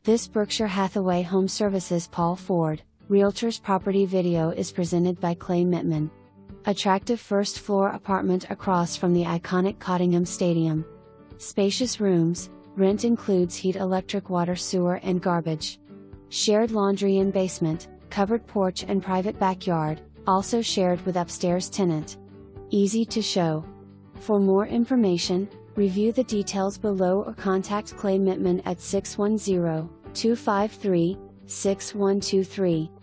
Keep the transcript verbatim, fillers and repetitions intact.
This Berkshire Hathaway HomeServices Paul Ford, Realtors property video is presented by Clay.Mitman. Attractive first floor apartment across from the iconic Cottingham Stadium. Spacious rooms, rent includes heat, electric, water, sewer and garbage. Shared laundry and basement, covered porch and private backyard, also shared with upstairs tenant. Easy to show. For more information, review the details below or contact Clay.Mitman at six one zero, two five three, six one two three.